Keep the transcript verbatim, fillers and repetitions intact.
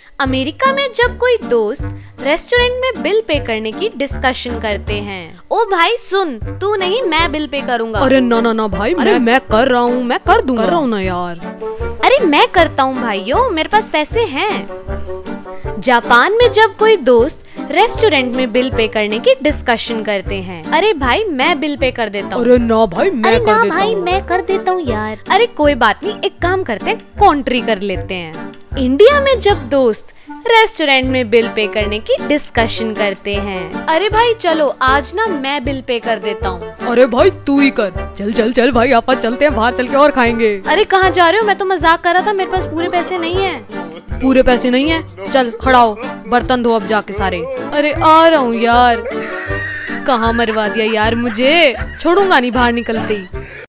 America में जब कोई दोस्त रेस्टोरेंट में बिल पे करने की डिस्कशन करते हैं। ओ भाई सुन, तू नहीं मैं बिल पे करूँगा। अरे ना ना ना भाई, अरे मैं, मैं कर रहा हूँ, मैं कर दूंगा। कर रहा हूँ ना यार। अरे मैं करता हूँ भाइयों, मेरे पास पैसे हैं। जापान में जब कोई दोस्त रेस्टोरेंट में बिल पे करने की डिस्कशन करते हैं। अरे भाई मैं बिल पे कर देता हूँ। अरे ना भाई मैं अरे कर ना देता भाई हूँ। मैं कर देता हूँ यार। अरे कोई बात नहीं, एक काम करते हैं, कॉन्ट्री कर लेते हैं। इंडिया में जब दोस्त रेस्टोरेंट में बिल पे करने की डिस्कशन करते हैं। अरे भाई चलो आज ना मैं बिल पे कर देता हूँ। अरे भाई तू ही कर, चल चल चल भाई, आप चलते हैं बाहर, चल के और खाएंगे। अरे कहाँ जा रहे हो? मैं तो मजाक कर रहा था, मेरे पास पूरे पैसे नहीं है। पूरे पैसे नहीं है? चल खड़ा हो, बर्तन धो अब जाके सारे। अरे आ रहा हूँ यार। कहाँ मरवा दिया यार मुझे, छोड़ूंगा नहीं बाहर निकलते ही।